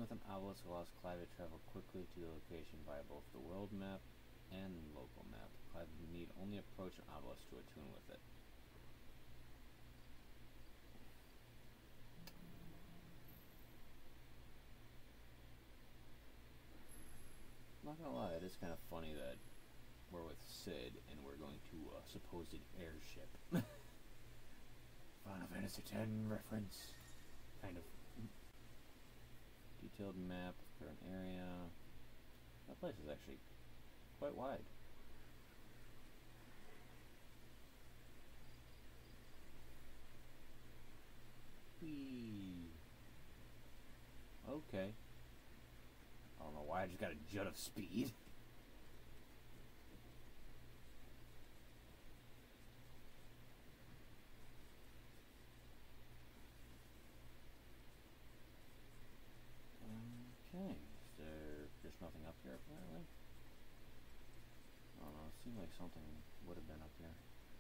with an obelisk allows Clive to travel quickly to the location via both the world map and local map. Clive need only approach an obelisk to attune with it. I'm not gonna lie, it is kind of funny that we're with Sid and we're going to a supposed airship. Final Fantasy X reference. Kind of. Detailed map of current area. That place is actually quite wide. Whee. Okay. I don't know why I just got a jut of speed. Okay, there's nothing up here apparently. I don't know, it seemed like something would have been up here.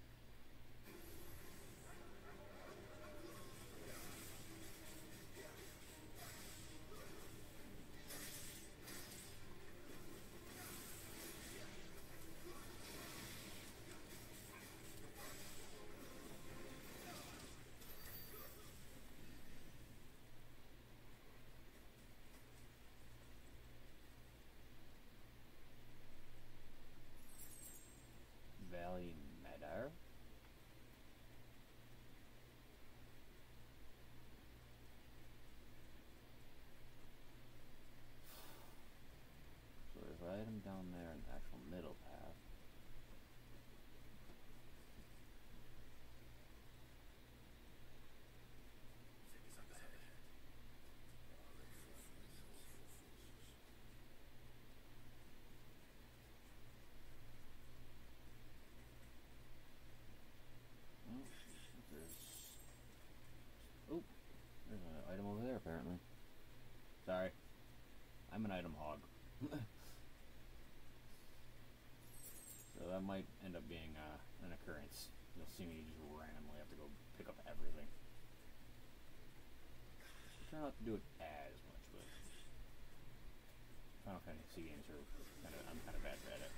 Valley Meadow. So there's an item down there in the actual middle path. There's an item over there apparently. Sorry. I'm an item hog. So that might end up being an occurrence. You'll see me just randomly have to go pick up everything. I try not to do it as much, but Final Fantasy games are I'm kind of bad at it.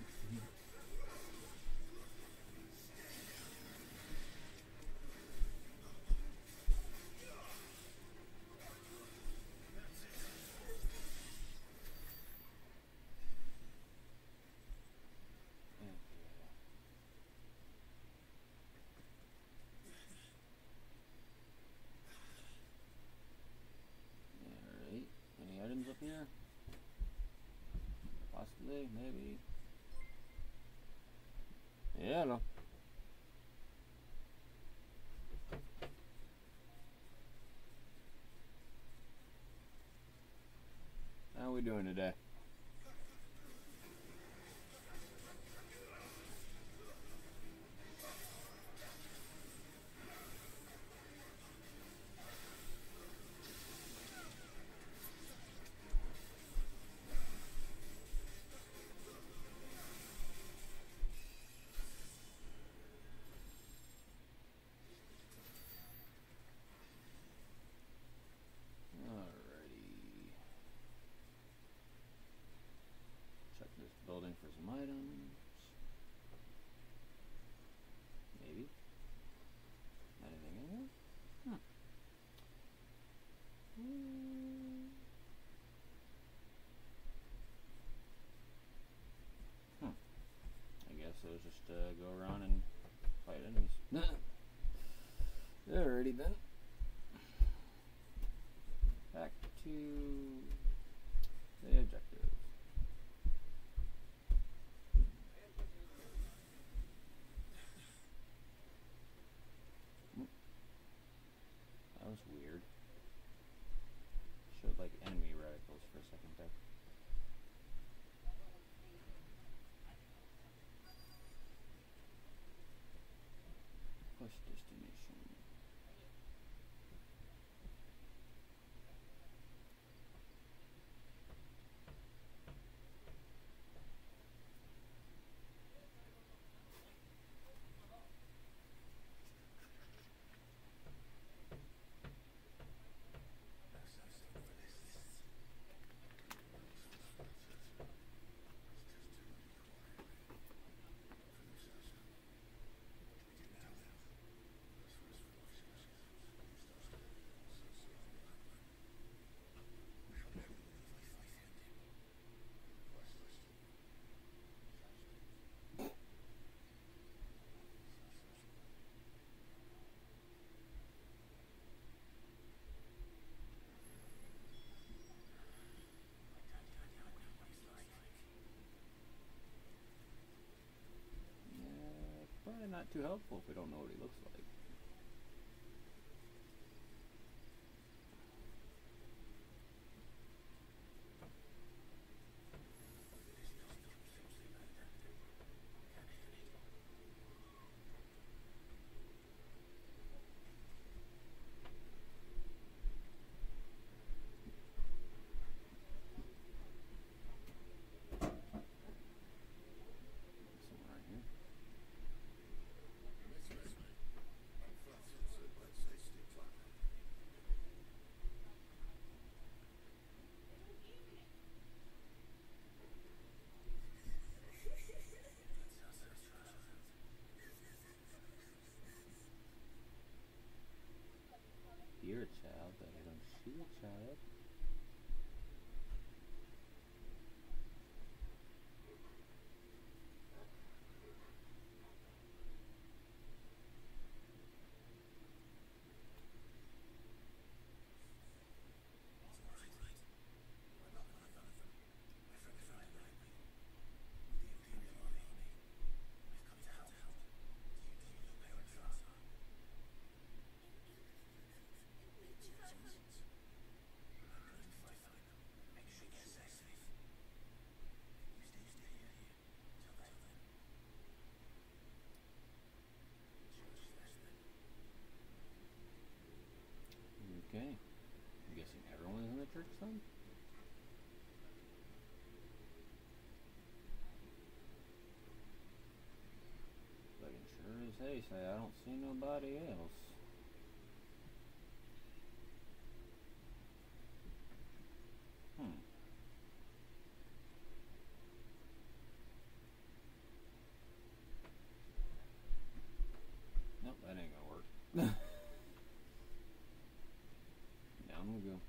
Alright, any items up here? Possibly, maybe. Yeah, no. How are we doing today? Check this building for some items. Maybe. Anything in here? I guess it was just go around and fight enemies. Alrighty then. Back to the objective. That was weird. Showed like enemy radicals for a second there. Push destination. not too helpful if we don't know what he looks like. Someone right here. Hear a child, but I don't see a child. Okay. I'm guessing everyone is in the church then? But it sure as hey say I don't see nobody else. Nope, that ain't gonna work. Down we go.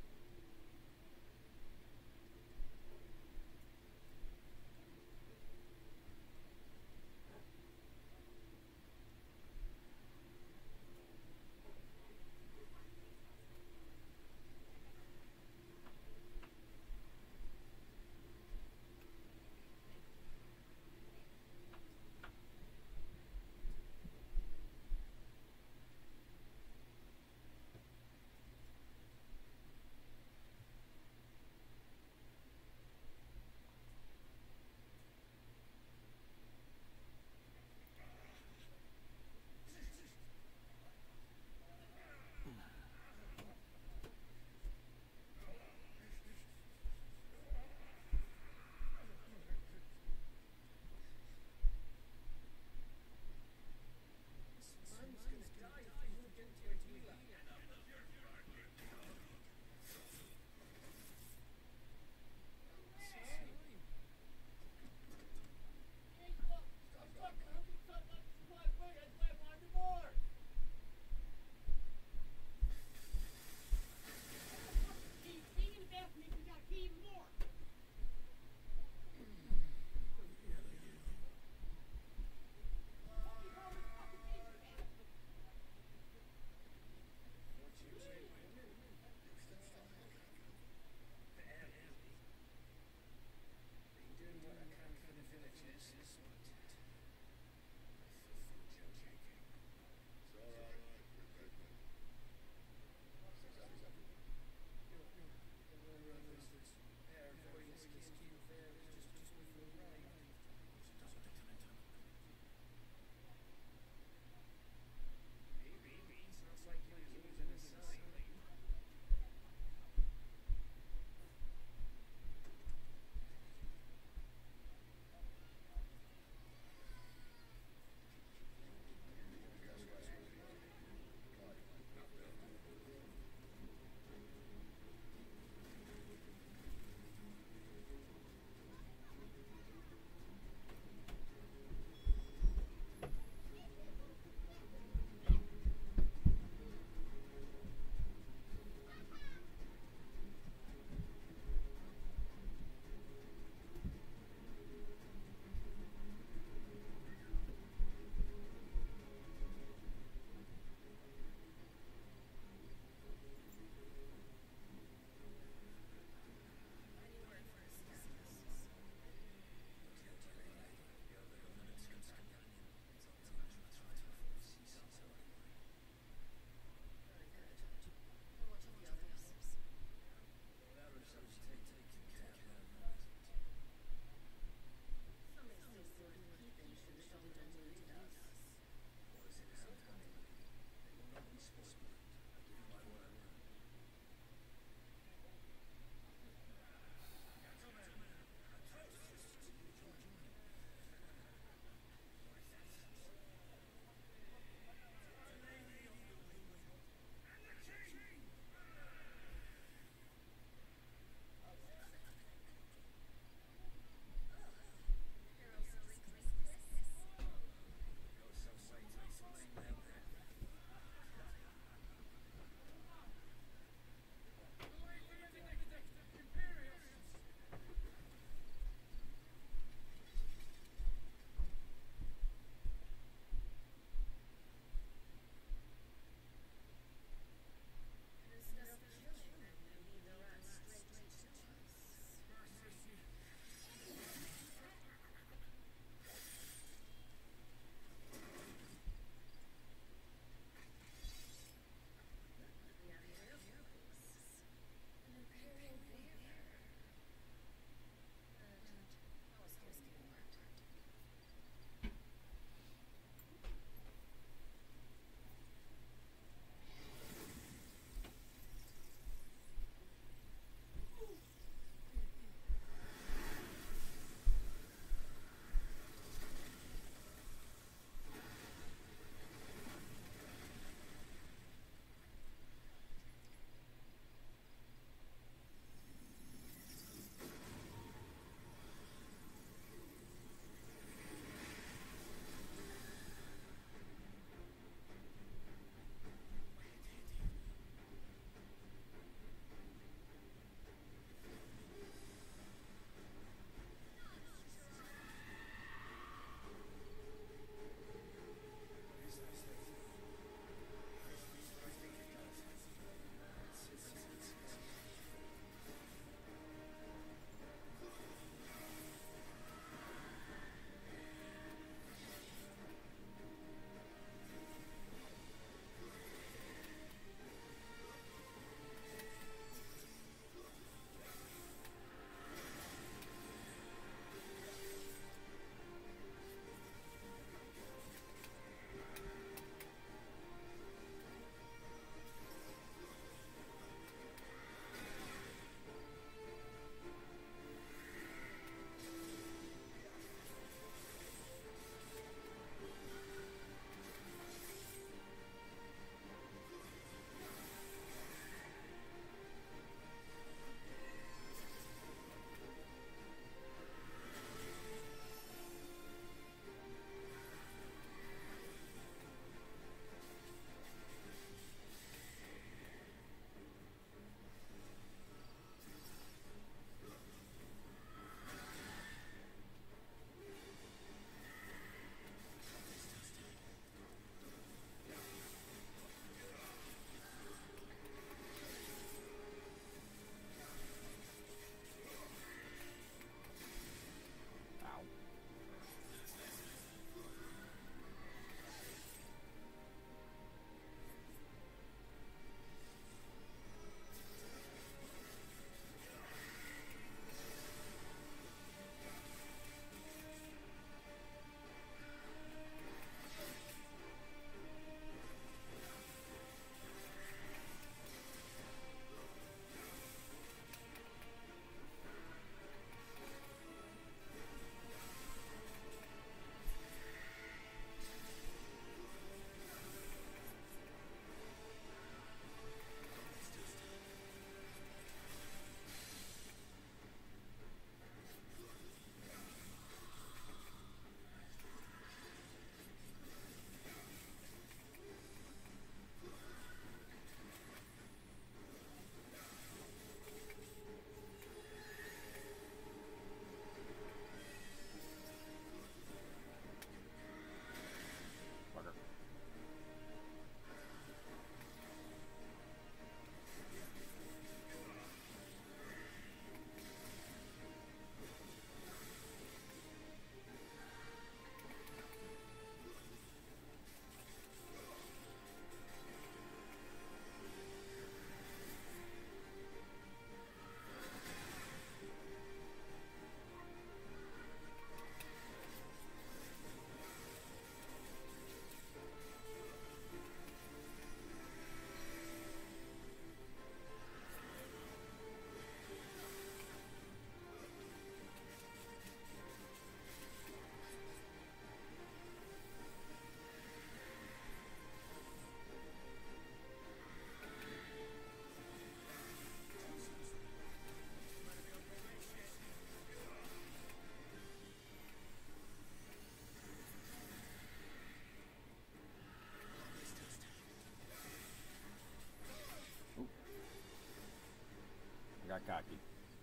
cocky.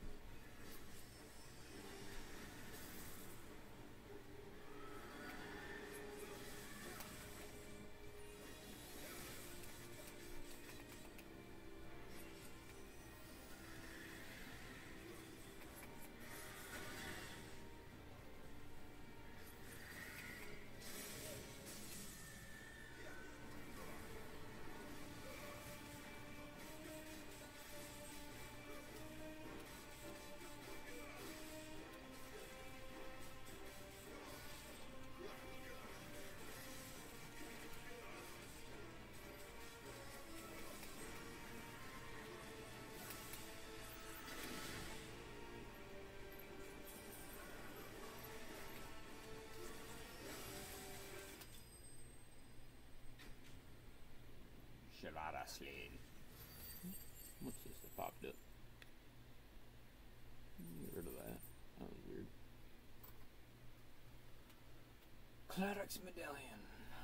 Shavara Slade. What's this that popped up? Get rid of that. That was weird. Clerics Medallion.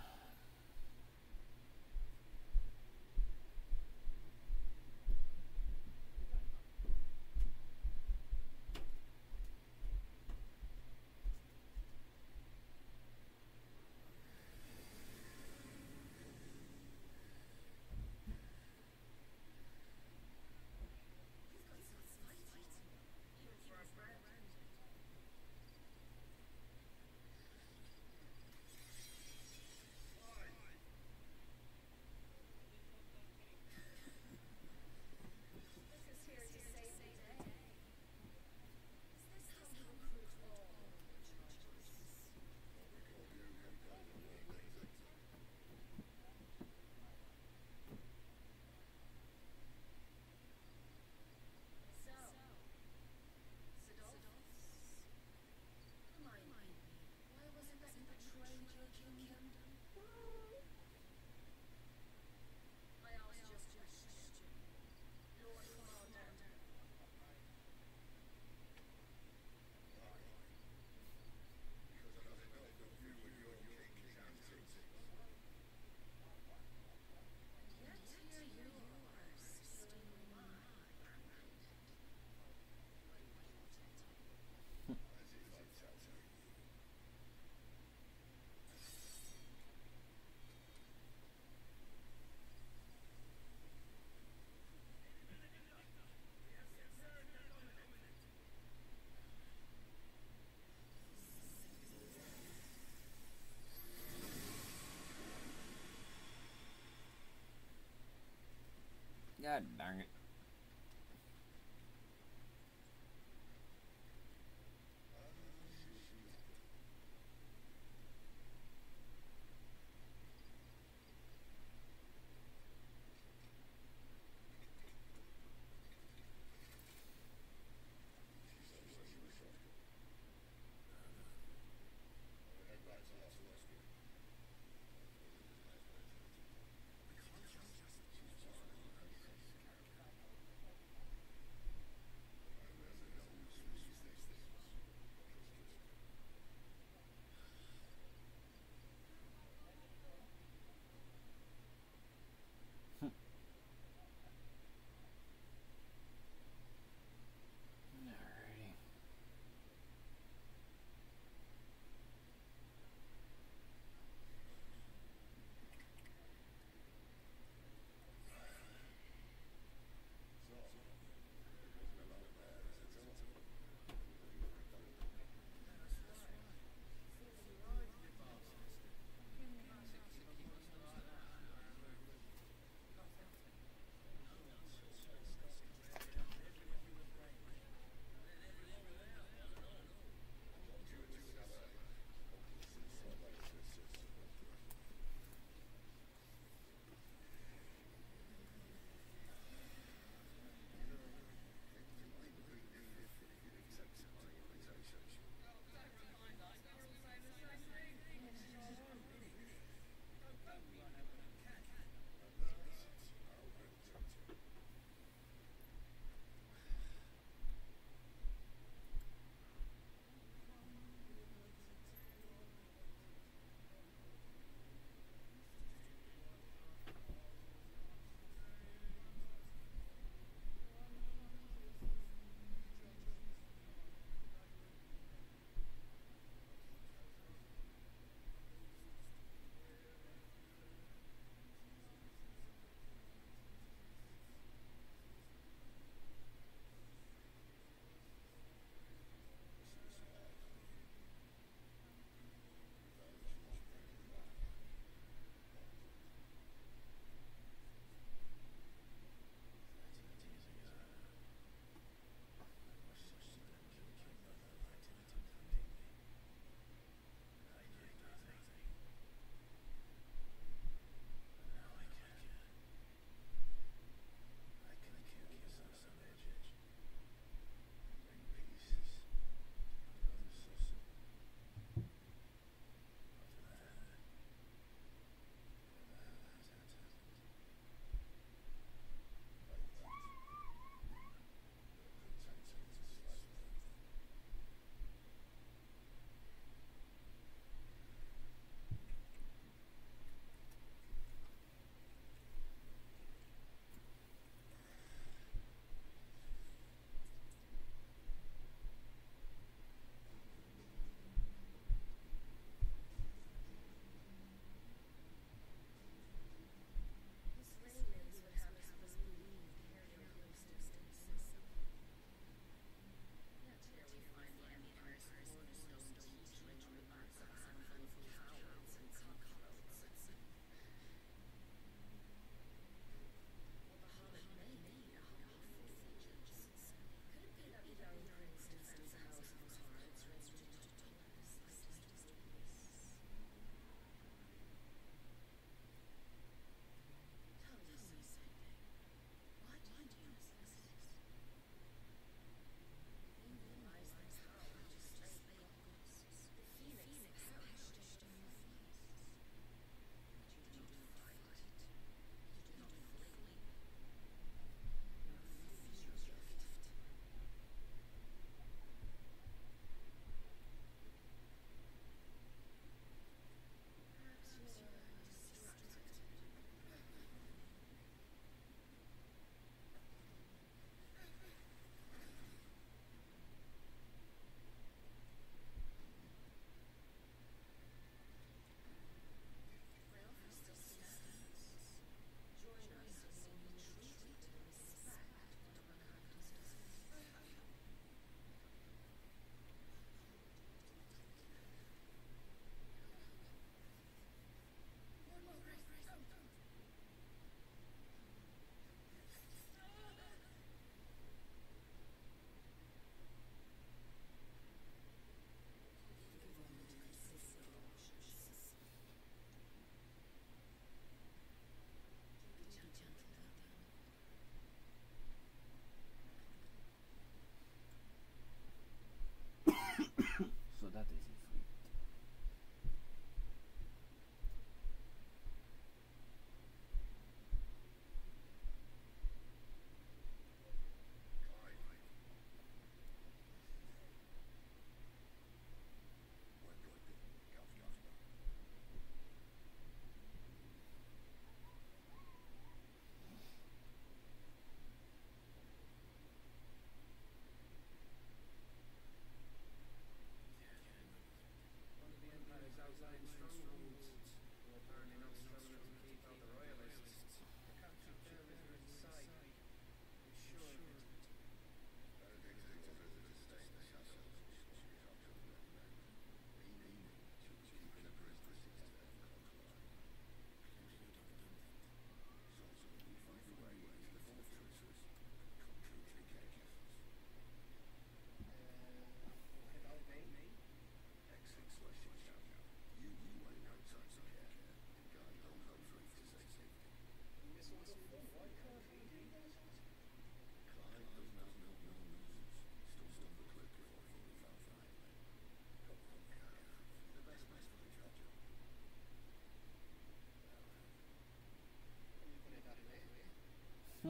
God darn it.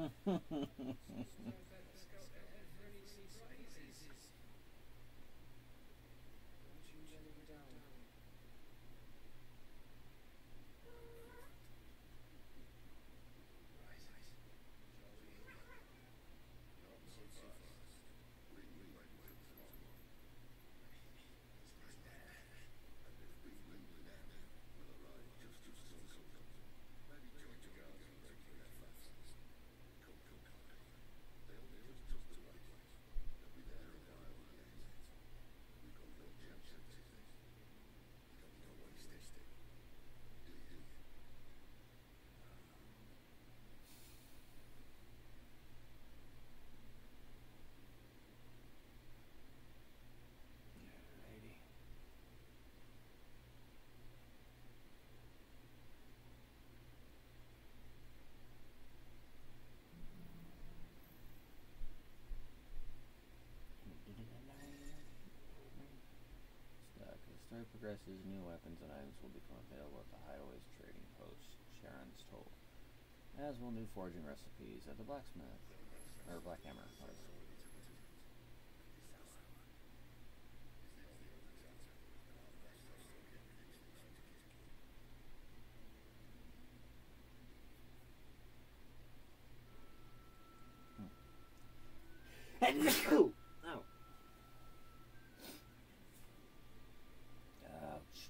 As the story progresses, new weapons and items will become available at the Hideaway's trading post, Sharon's told. As will new forging recipes at the blacksmith. Or Black Hammer, whatever. Ow! Ouch.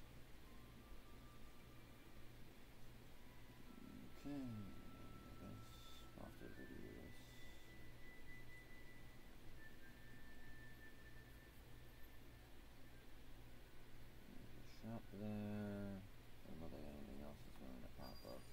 Okay, I guess I'll have to review this. There's a shop there. Doesn't look like anything else is going to pop up.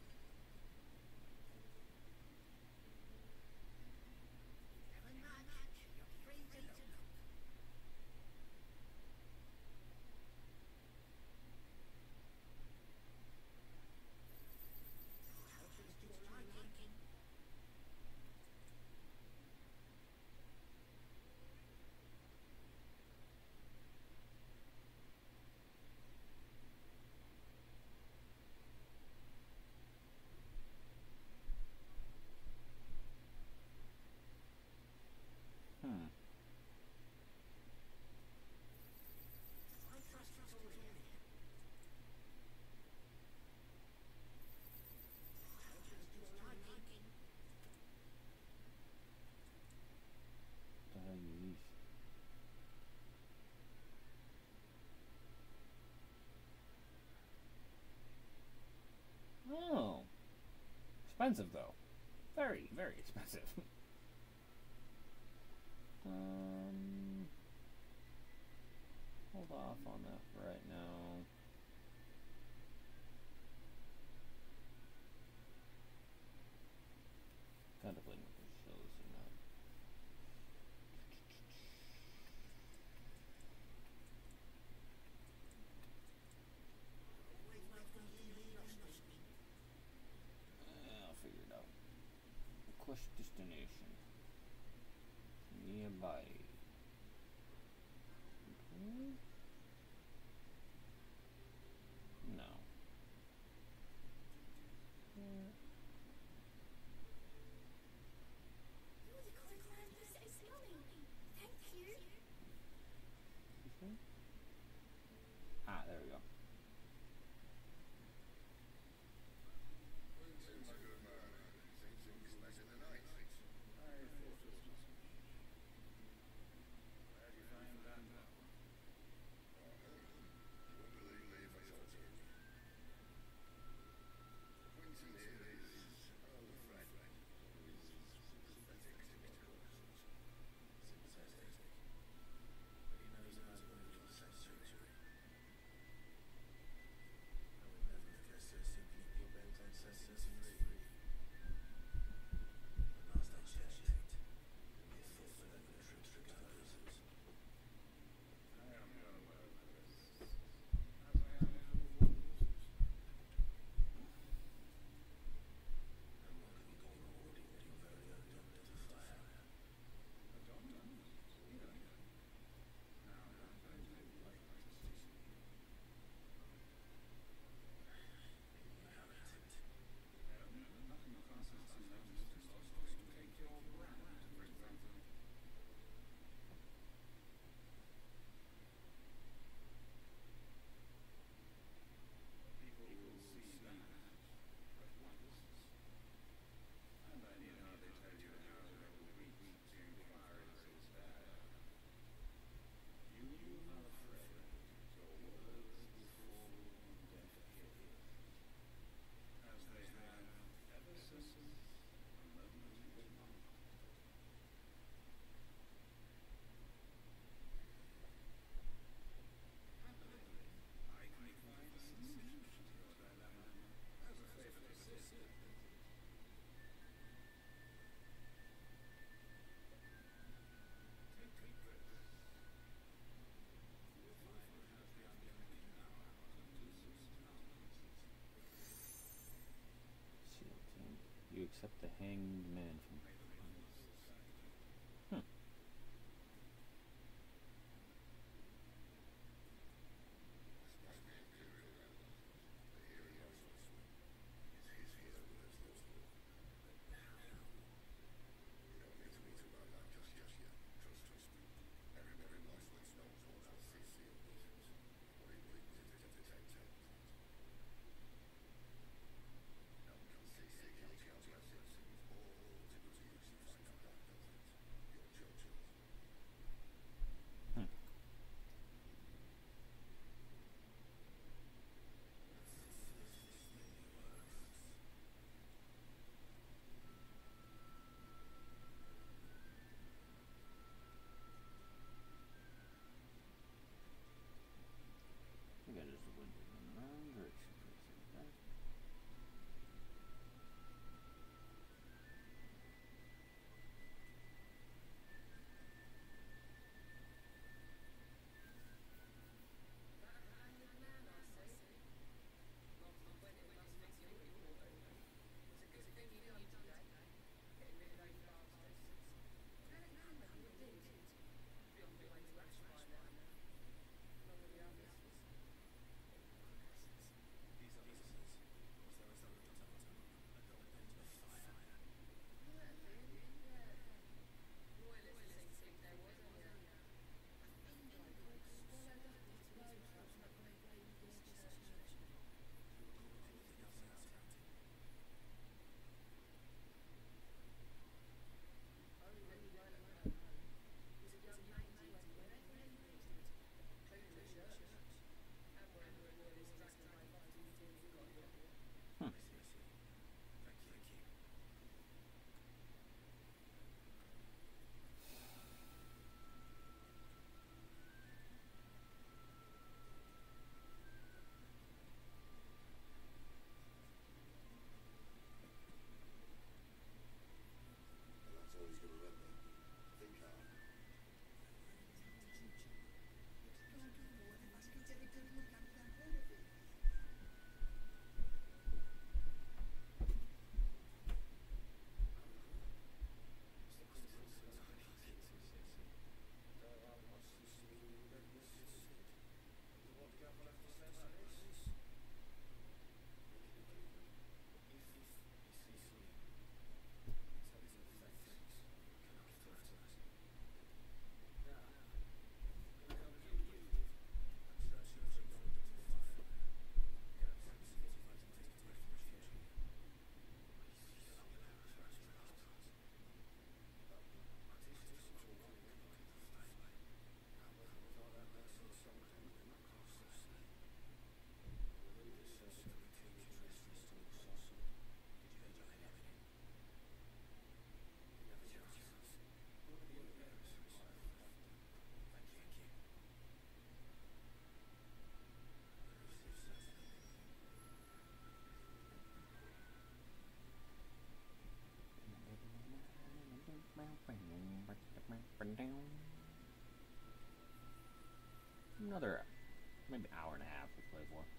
Oh. Expensive, though. Very, very expensive. Hold off on that for right now. Contemplating what this shows or not. I'll figure it out. Request destination. Nearby. Okay. No. Ah, there we go. Except the hanged man from... Hmm. Hmm. I think I just went in the wrong direction for a second, guys. Hmm. Another maybe hour and a half to play for.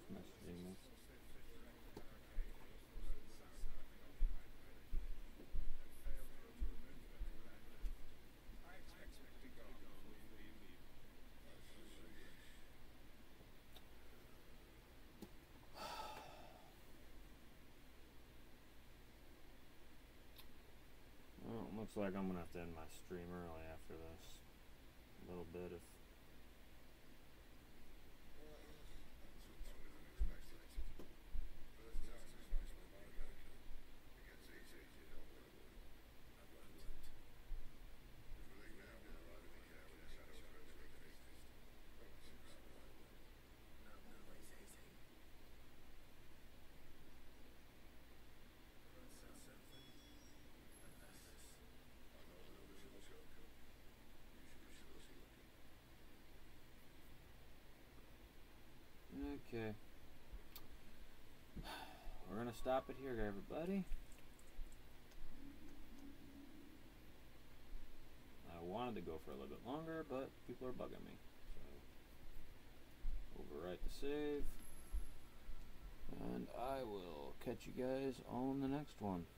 messaging me. Well, it looks like I'm gonna have to end my stream early after this. A little bit of okay. We're gonna stop it here, everybody. I wanted to go for a little bit longer, but people are bugging me. So, overwrite the save. And I will catch you guys on the next one.